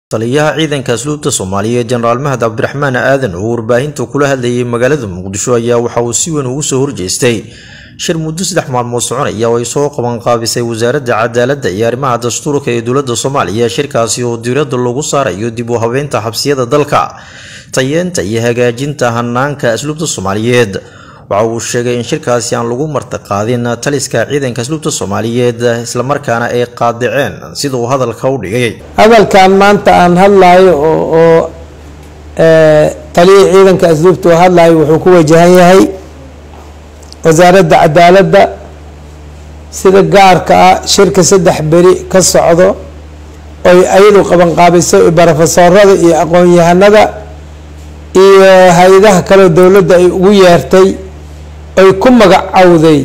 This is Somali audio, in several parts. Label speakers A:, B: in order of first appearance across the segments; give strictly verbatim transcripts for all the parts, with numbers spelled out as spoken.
A: taliyaha ciidanka asluubta Soomaaliyeed General Mahad Cabdiraxmaan Aadan oo warbaahinta kula hadlayay magaalada Muqdisho ayaa waxa uu si weyn ugu soo horjeestay shir muddo saddex maalmood soconaya oo ay soo qaban qaabisay wasaaradda cadaaladda iyo arrimaha dastuurka ee dowladda Soomaaliya. shirkaasi oo diiradda lagu saarayo dib u habeynta xabsiyada dalka, tayeenta iyo hagaajinta hanaanka asluubta Soomaaliyeed. waxa uu sheegay in shirkaasi aan lagu martaqaadin taliska ciidanka asluubta Soomaaliyeed isla markaana ay qaadiceen sida uu hadalka u dhigay.
B: hadalkan maanta aan hadlayo oo ee taliye ciidanka asluubta hadlayo wuxuu ku wajahan yahay wasaaradda cadaaladda sida gaarka ah shirka saddex beri ka socdo oo ayadu qaban qaabisay barofesorada iyo aqoon-yahanada iyo hay'adaha kale dawladda ay ugu yeertay ay ku magacawday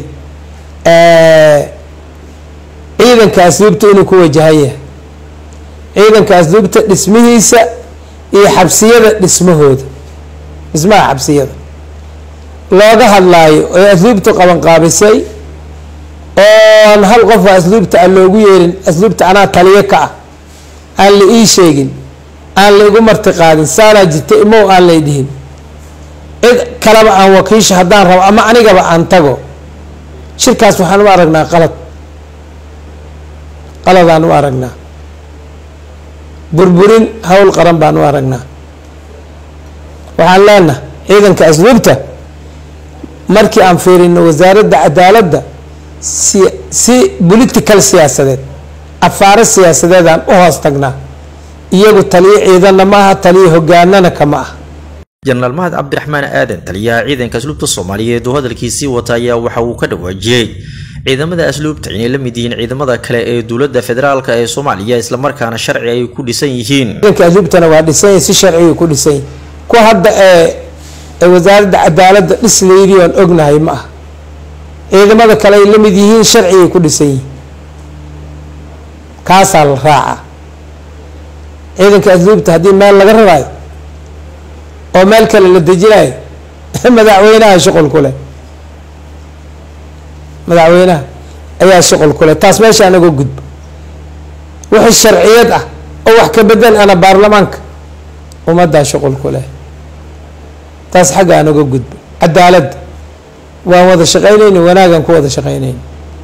B: ee ciidanka asluubta inuu ku wajahan yahay ciidanka asluubta dhismihiisa iyo xabsiyada dhismahooda dhismaha xabsiyada looga hadlaayo oo asluubta qaban qaabisay oo hal qof asluubta aan loogu yeerin asluubta anaa taliye ka ah aan la ii sheegin aan la igu martiqaadin saala jirta imo aan la dhihin cid kalaba aan wakiisha haddaan rabo ama anigaba aan tago shirkaas waxaan u aragnaa qalad qaladaan u aragnaa burburin hawl qaran baan u aragnaa. waxaan leenahay ciidanka asluubta markii aan fiirino wasaaradda cadaaladda si si political siyaasadeed afaaro siyaasadeed aan u hoos tagnaa iyagu taliye ciidanna maaha taliye hogaanana kama ah.
A: General Mahad Cabdiraxmaan Aadan taliyaha ciidanka asluubta Soomaaliyeed oo hadalkiisii wata ayaa waxa uu ka dhawaajiyay ciidamada asluubta inay la mid yihiin ciidamada kale ee dowladda federaalka ee Soomaaliya isla markaana sharci ay ku dhisan yihiin.
B: ciidanka asluubtana waa dhisan si sharci ku dhisan ku hadda ee ee wasaaradda cadaaladda dhisleeyay oo ognahay ma ah ciidamada kale ay la mid yihiin sharci ku dhisan yihiin kaasal raaca ciidanka asluubta hadii meel laga rabay oo meel kale la dejinay madaxweynaha shaqo ku leh madaxweynaha ayaa shaqo ku leh taas meesha anagu gudbo wixii sharciyad ah oo wax ka bedel ana baarlamaanka umada shaqo ku leh taas xaga anagu gudbo cadaalad waa wada shaqeynayna wanaagan ku wada shaqeynayna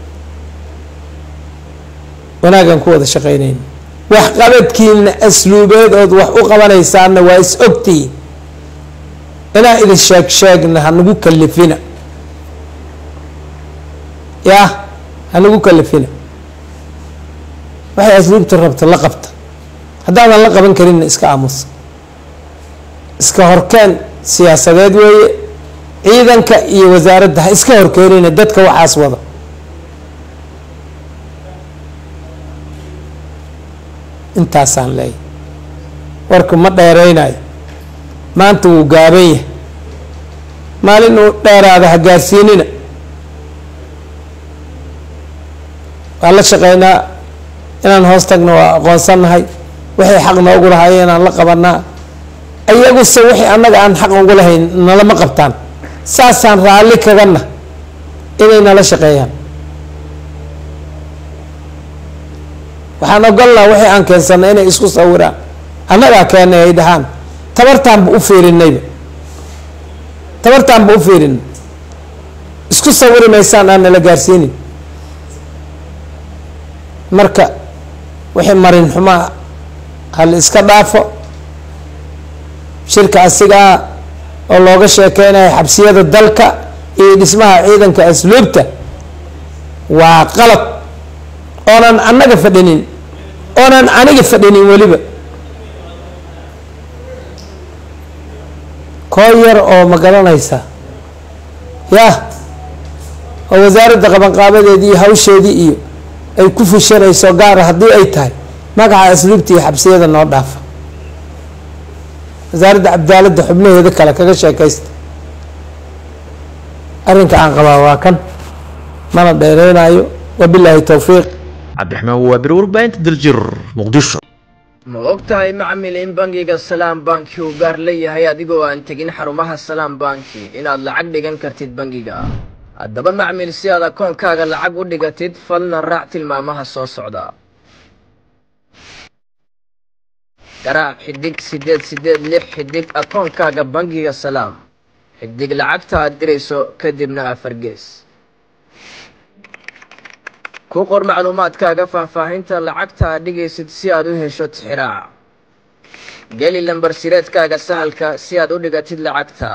B: wanaagan ku wada shaqeynayna wax qabadkiina asluubeed oo wax u qabanaysaana waa is ogtii ina idin sheeg sheegna hanagu kalifina ya hanagu kalifina waxay asluubta rabta la qabta haddaadan la qaban karin iska aamus iska horkeen siyaasadeed weeye ciidanka iyo wasaaradda ha iska horkeenina dadka waxaas wada intaasaan leeyahay warka ma dheereynayo maanta wuu gaaban yahay maalin uu dheeraada ha gaarsiinina waan la shaqeynaa inaan hoos tagno waa aqoonsannahay waxay xaq noogu lahaayeen inaan la qabanaa ayaguse wixii annaga aan xaq ugu lahayn nalama qabtaan saasaan raalli kagana inay nala shaqeeyaan waxaan ogolnaa wixii aan keensanay inay isku sawiraan annagaa keenay ay dhahaan tabartaanba u fiirinayba tabartaanba u fiirinay isku sawiri maysaan aan nala gaarsiinin marka wixii marin xumaa hal iska dhaafo shirka asigaa oo looga sheekeynayo xabsiyada dalka iyo dhismaha ciidanka asluubta waa qalad oonan annaga fadhinin oonan aniga fadhinin weliba koo yar oo ma garanaysa yah oo wasaaradda qabanqaabadeedii iyo hawsheedii iyo ay ku fushanayso gaara haddii ay tahay magaca asluubta iyo xabsiyada noo dhaafa wasaaradda cadaaladda xubnaheeda kale kaga sheekaysta arrinka aan qabaa waa kan mana dheereynayo wabilaahi towfiiq.
A: Cabdiraxmaan waa bir warbaahinta Daljir Muqdisho.
C: ma ogtahay macmil in bangiga Salaam Banki uu gaar leeyahay adigoo aan tegin xarumaha Salaam Banki inaad lacag dhigan kartid bangiga haddaba macmil si aad akoonkaaga lacag u dhigatid falna raac tilmaamaha soo socda. garaac xidig sideed sideed lix xidig akoonkaaga bangiga salaam xidig lacagta aad dirayso kadibna afar gees ku qor macluumaadkaaga faahfaahinta lacagta aad dhigaysid si aad u hesho tixraac geli lambar sireedkaaga sahalka si aad u dhigatid lacagta